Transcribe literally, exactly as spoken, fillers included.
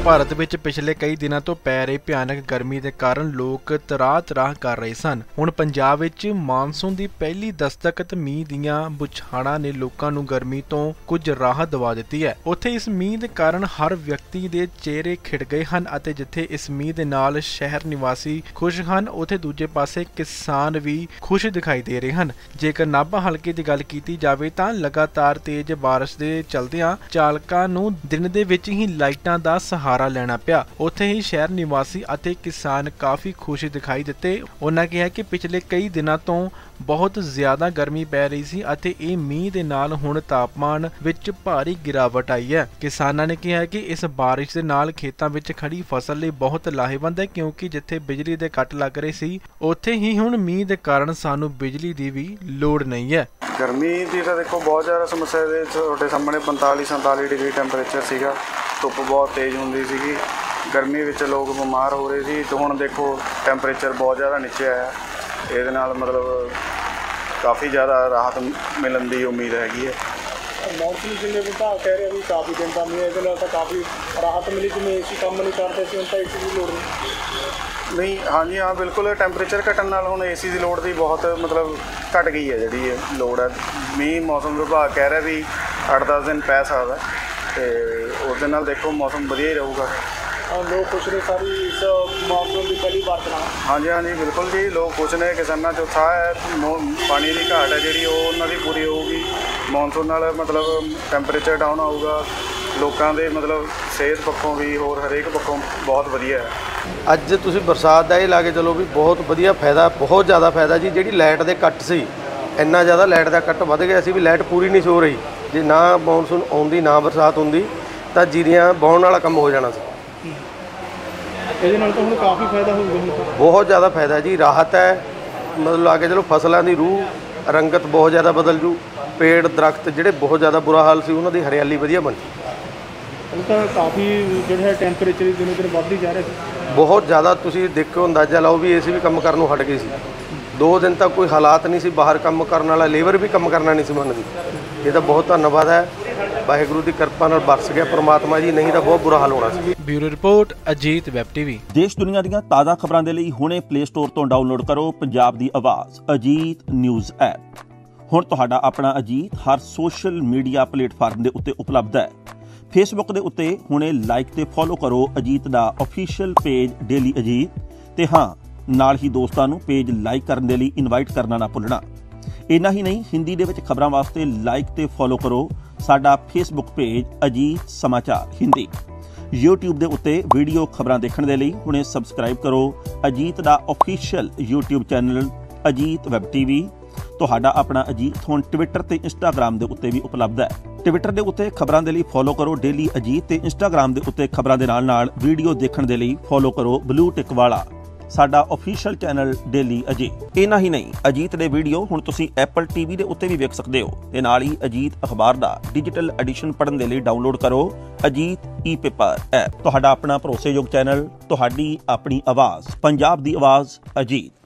ਭਾਰਤ ਵਿੱਚ ਪਿਛਲੇ ਕਈ ਦਿਨਾਂ ਤੋਂ ਪੈ ਰਹੀ ਭਿਆਨਕ ਗਰਮੀ ਦੇ ਕਾਰਨ ਲੋਕ ਤਰਾਹ-ਤਰਾਹ ਕਰ ਰਹੇ ਸਨ। ਹੁਣ ਪੰਜਾਬ ਵਿੱਚ ਮਾਨਸੂਨ ਦੀ ਪਹਿਲੀ ਦਸਤਕ ਤੇ ਮੀਂਹ ਦੀਆਂ ਬੁਛਾੜਾਂ ਨੇ ਲੋਕਾਂ ਨੂੰ ਗਰਮੀ ਤੋਂ ਕੁਝ ਰਾਹਤ ਦਿਵਾ ਦਿੱਤੀ ਹੈ। ਉੱਥੇ ਇਸ ਮੀਂਹ ਦੇ ਕਾਰਨ ਹਰ ਵਿਅਕਤੀ ਦੇ ਚਿਹਰੇ ਖਿੜ ਗਏ ਹਨ ਅਤੇ ਜਿੱਥੇ ਇਸ ਮੀਂਹ ਦੇ ਨਾਲ ਸ਼ਹਿਰ ਨਿਵਾਸੀ ਖੁਸ਼ ਹਨ, ਉੱਥੇ ਦੂਜੇ ਪਾਸੇ ਕਿਸਾਨ ਵੀ ਖੁਸ਼ ਦਿਖਾਈ ਦੇ ਰਹੇ ਹਨ। ਜੇਕਰ ਨਾਭਾ ਹਲਕੇ ਦੀ ਗੱਲ ਕੀਤੀ ਜਾਵੇ ਤਾਂ ਲਗਾਤਾਰ ਤੇਜ਼ ਬਾਰਿਸ਼ ਦੇ ਚਲਦਿਆਂ ਚਾਲਕਾਂ ਨੂੰ ਦਿਨ ਦੇ ਵਿੱਚ ਹੀ ਲਾਈਟਾਂ ਦਾ ਸਹਾਰਾ ਲੈਣਾ ਪਿਆ। ਉੱਥੇ ਹੀ ਸ਼ਹਿਰ ਨਿਵਾਸੀ ਅਤੇ ਕਿਸਾਨ ਕਾਫੀ ਖੁਸ਼ ਦਿਖਾਈ ਦਿੱਤੇ। ਉਹਨਾਂ ਕਿਹਾ ਕਿ ਪਿਛਲੇ ਕਈ ਦਿਨਾਂ ਤੋਂ ਬਹੁਤ ਜ਼ਿਆਦਾ ਗਰਮੀ ਪੈ ਰਹੀ ਸੀ ਅਤੇ ਇਹ ਮੀਂਹ ਦੇ ਨਾਲ ਹੁਣ ਤਾਪਮਾਨ ਵਿੱਚ ਭਾਰੀ ਗਿਰਾਵਟ ਆਈ ਹੈ। ਕਿਸਾਨਾਂ ਨੇ ਕਿਹਾ ਕਿ ਇਸ ਬਾਰਿਸ਼ ਦੇ ਨਾਲ ਖੇਤਾਂ ਵਿੱਚ ਖੜੀ ਫਸਲ ਲਈ ਬਹੁਤ ਲਾਹੇਵੰਦ ਹੈ, ਕਿਉਂਕਿ ਜਿੱਥੇ ਬਿਜਲੀ ਦੇ ਕੱਟ ਲੱਗ ਰਹੇ ਸੀ ਉੱਥੇ ਹੀ ਹੁਣ ਮੀਂਹ ਦੇ ਕਾਰਨ ਸਾਨੂੰ ਬਿਜਲੀ ਦੀ ਵੀ ਲੋੜ ਨਹੀਂ ਹੈ। ਗਰਮੀ ਦੀ ਤਾਂ ਦੇਖੋ ਬਹੁਤ ਜ਼ਿਆਦਾ ਸਮੱਸਿਆ ਦੇ ਤੁਹਾਡੇ ਸਾਹਮਣੇ ਪੰਤਾਲੀ ਸੰਤਾਲੀ ਡਿਗਰੀ ਟੈਂਪਰੇਚਰ ਸੀਗਾ। ਧੁੱਪ ਬਹੁਤ ਤੇਜ਼ ਹੁੰਦੀ ਸੀਗੀ। ਗਰਮੀ ਵਿੱਚ ਲੋਕ ਬਿਮਾਰ ਹੋ ਰਹੇ ਸੀ ਤੇ ਹੁਣ ਦੇਖੋ ਟੈਂਪਰੇਚਰ ਬਹੁਤ ਜ਼ਿਆਦਾ ਨੀਚੇ ਆਇਆ। ਇਹਦੇ ਨਾਲ ਮਤਲਬ ਕਾਫੀ ਜ਼ਿਆਦਾ ਰਾਹਤ ਮਿਲਣ ਦੀ ਉਮੀਦ ਹੈਗੀ ਹੈ। ਮੌਸਮ ਜਿਵੇਂ ਵਿਭਾਗ ਕਹਿ ਰਿਹਾ ਵੀ ਕਾਫੀ ਦਿਨ ਦਾ ਮੀਂਹ, ਇਹਦੇ ਨਾਲ ਤਾਂ ਕਾਫੀ ਰਾਹਤ ਮਿਲੀ। ਜਿਵੇਂ ਏ ਸੀ ਕੰਮ ਨਹੀਂ ਕਰਦੇ ਸੀ, ਹੁਣ ਤਾਂ ਏ ਸੀ ਦੀ ਲੋੜ ਨਹੀਂ ਨਹੀਂ ਹਾਂਜੀ ਹਾਂ ਬਿਲਕੁਲ। ਟੈਂਪਰੇਚਰ ਘਟਣ ਨਾਲ ਹੁਣ ਏ ਸੀ ਦੀ ਲੋੜ ਦੀ ਬਹੁਤ ਮਤਲਬ ਘਟ ਗਈ ਹੈ ਜਿਹੜੀ ਇਹ ਲੋੜ ਹੈ। ਮੀਂਹ ਮੌਸਮ ਵਿਭਾਗ ਕਹਿ ਰਿਹਾ ਵੀ ਅੱਠ ਦਸ ਦਿਨ ਪੈ ਸਕਦਾ ਅਤੇ ਉਸ ਦੇ ਨਾਲ ਦੇਖੋ ਮੌਸਮ ਵਧੀਆ ਹੀ ਰਹੂਗਾ। ਲੋਕ ਖੁਸ਼ ਨੇ ਸਾਰੀ ਇਸ ਮੌਸਮ ਦੀ ਪਹਿਲੀ ਵਾਰ ਚਲਾਉਣਾ। ਹਾਂਜੀ ਹਾਂਜੀ ਬਿਲਕੁਲ ਜੀ, ਲੋਕ ਖੁਸ਼ ਨੇ। ਕਿਸਾਨਾਂ 'ਚ ਉਤਸ਼ਾਹ ਹੈ। ਪਾਣੀ ਦੀ ਘਾਟ ਹੈ ਜਿਹੜੀ ਉਹ ਉਹਨਾਂ ਦੀ ਪੂਰੀ ਹੋਊਗੀ। ਮੌਨਸੂਨ ਨਾਲ ਮਤਲਬ ਟੈਂਪਰੇਚਰ ਡਾਊਨ ਆਊਗਾ। ਲੋਕਾਂ ਦੇ ਮਤਲਬ ਸਿਹਤ ਪੱਖੋਂ ਵੀ ਹੋਰ ਹਰੇਕ ਪੱਖੋਂ ਬਹੁਤ ਵਧੀਆ ਹੈ। ਅੱਜ ਤੁਸੀਂ ਬਰਸਾਤ ਦਾ ਇਹ ਲਾ ਕੇ ਚਲੋ ਵੀ ਬਹੁਤ ਵਧੀਆ ਫਾਇਦਾ, ਬਹੁਤ ਜ਼ਿਆਦਾ ਫਾਇਦਾ ਜੀ। ਜਿਹੜੀ ਲਾਈਟ ਦੇ ਕੱਟ ਸੀ, ਇੰਨਾ ਜ਼ਿਆਦਾ ਲਾਈਟ ਦਾ ਕੱਟ ਵੱਧ ਗਿਆ ਸੀ ਵੀ ਲਾਈਟ ਪੂਰੀ ਨਹੀਂ ਸੋ ਰਹੀ। ਜੇ ਨਾ ਮੌਨਸੂਨ ਆਉਂਦੀ, ਨਾ ਬਰਸਾਤ ਹੁੰਦੀ ਤਾਂ ਜੀਰੀਆਂ ਵਾਹੁਣ ਵਾਲਾ ਕੰਮ ਹੋ ਜਾਣਾ ਸੀ। ਇਹਦੇ ਨਾਲ ਤਾਂ ਹੁਣ ਕਾਫੀ ਫਾਇਦਾ ਹੋਊਗਾ। ਬਹੁਤ ਜ਼ਿਆਦਾ ਫਾਇਦਾ ਜੀ, ਰਾਹਤ ਹੈ। ਮਤਲਬ ਲਾ ਕੇ ਚਲੋ ਫਸਲਾਂ ਦੀ ਰੂਹ ਰੰਗਤ ਬਹੁਤ ਜ਼ਿਆਦਾ ਬਦਲ ਜੂ। ਪੇੜ ਦਰਖਤ ਜਿਹੜੇ ਬਹੁਤ ਜ਼ਿਆਦਾ ਬੁਰਾ ਹਾਲ ਸੀ, ਉਹਨਾਂ ਦੀ ਹਰਿਆਲੀ ਵਧੀਆ ਬਣ ਹੁਣ ਤਾਂ ਕਾਫੀ ਜਿਹੜਾ ਟੈਂਪਰੇਚਰ ਦਿਨੋਂ ਦਿਨ ਵੱਧਦੀ ਜਾ ਰਿਹਾ ਸੀ। ਬਹੁਤ ਜ਼ਿਆਦਾ। ਤੁਸੀਂ ਦੇਖੋ, ਅੰਦਾਜ਼ਾ ਲਾਓ ਵੀ ਏ ਸੀ ਵੀ ਕੰਮ ਕਰਨ ਨੂੰ ਹਟ ਗਈ ਸੀ। ਦੋ ਦਿਨ ਤੱਕ ਕੋਈ ਹਾਲਾਤ ਨਹੀਂ ਸੀ ਬਾਹਰ ਕੰਮ ਕਰਨ ਵਾਲਾ, ਲੇਬਰ ਵੀ ਕੰਮ ਕਰਨਾ ਨਹੀਂ ਸੀ ਮੰਨਦੀ। ਇਹ ਤਾਂ ਬਹੁਤ ਧੰਨਵਾਦ ਹੈ, ਵਾਹਿਗੁਰੂ ਦੀ ਕਿਰਪਾ ਨਾਲ ਬਰਸ ਗਿਆ ਪਰਮਾਤਮਾ ਜੀ, ਨਹੀਂ ਤਾਂ ਬਹੁਤ ਬੁਰਾ ਹਾਲ ਹੋਣਾ ਸੀ। Bureau report, Ajit web TV. ਦੇਸ਼ ਦੁਨੀਆ ਦੀਆਂ ਤਾਜ਼ਾ ਖਬਰਾਂ ਦੇ ਲਈ ਹੁਣੇ ਪਲੇ ਸਟੋਰ ਤੋਂ ਡਾਊਨਲੋਡ ਕਰੋ ਪੰਜਾਬ ਦੀ ਆਵਾਜ਼ ਅਜੀਤ ਨਿਊਜ਼ ਐਪ। ਹੁਣ ਤੁਹਾਡਾ ਆਪਣਾ ਅਜੀਤ ਹਰ ਸੋਸ਼ਲ ਮੀਡੀਆ ਪਲੇਟਫਾਰਮ ਦੇ ਉੱਤੇ ਉਪਲਬਧ ਹੈ। ਫੇਸਬੁੱਕ ਦੇ ਉੱਤੇ ਹੁਣੇ ਲਾਈਕ ਤੇ ਫੋਲੋ ਕਰੋ ਅਜੀਤ ਦਾ ਅਫੀਸ਼ੀਅਲ ਪੇਜ ਡੇਲੀ ਅਜੀਤ, ਤੇ ਹਾਂ ਨਾਲ ਹੀ ਦੋਸਤਾਂ ਨੂੰ ਪੇਜ ਲਾਈਕ ਕਰਨ ਦੇ ਲਈ ਇਨਵਾਈਟ ਕਰਨਾ ਨਾ ਭੁੱਲਣਾ। ਇੰਨਾ ਹੀ ਨਹੀਂ, ਹਿੰਦੀ ਦੇ ਵਿੱਚ ਖਬਰਾਂ ਵਾਸਤੇ ਲਾਈਕ ਤੇ ਫੋਲੋ ਕਰੋ ਸਾਡਾ ਫੇਸਬੁੱਕ ਪੇਜ ਅਜੀਤ ਸਮਾਚਾਰ ਹਿੰਦੀ। YouTube ਦੇ ਉੱਤੇ ਵੀਡੀਓ ਖਬਰਾਂ ਦੇਖਣ ਦੇ ਲਈ ਹੁਣੇ ਸਬਸਕ੍ਰਾਈਬ ਕਰੋ ਅਜੀਤ ਦਾ official YouTube channel Ajit web TV. ਤੁਹਾਡਾ ਆਪਣਾ ਅਜੀਤ ਹੁਣ ਟਵਿੱਟਰ ਤੇ ਇੰਸਟਾਗ੍ਰਾਮ ਦੇ ਉੱਤੇ ਵੀ ਉਪਲਬਧ ਹੈ। ਟਵਿੱਟਰ ਦੇ ਉੱਤੇ ਖਬਰਾਂ ਦੇ ਲਈ ਫੋਲੋ ਕਰੋ ਡੇਲੀ ਅਜੀਤ, ਤੇ ਇੰਸਟਾਗ੍ਰਾਮ ਦੇ ਉੱਤੇ ਖਬਰਾਂ ਦੇ ਨਾਲ ਨਾਲ ਵੀਡੀਓ ਦੇਖਣ ਦੇ ਲਈ ਫੋਲੋ ਕਰੋ ਬਲੂ ਟਿਕ ਵਾਲਾ ਸਾਡਾ ਅਫੀਸ਼ੀਅਲ ਚੈਨਲ ਡੇਲੀ ਅਜੀਤ। ਇੰਨਾ ਹੀ ਨਹੀਂ, ਅਜੀਤ ਦੇ ਵੀਡੀਓ ਹੁਣ ਤੁਸੀਂ ਐਪਲ ਟੀਵੀ ਦੇ ਉੱਤੇ ਵੀ ਵੇਖ ਸਕਦੇ ਹੋ, ਤੇ ਨਾਲ ਹੀ ਅਜੀਤ ਅਖਬਾਰ ਦਾ ਡਿਜੀਟਲ ਐਡੀਸ਼ਨ ਪੜ੍ਹਨ ਦੇ ਲਈ ਡਾਊਨਲੋਡ ਕਰੋ ਅਜੀਤ ਈ ਪੇਪਰ ਐਪ। ਤੁਹਾਡਾ ਆਪਣਾ ਭਰੋਸੇਯੋਗ ਚੈਨਲ, ਤੁਹਾਡੀ ਆਪਣੀ ਆਵਾਜ਼, ਪੰਜਾਬ ਦੀ ਆਵਾਜ਼ ਅਜੀਤ।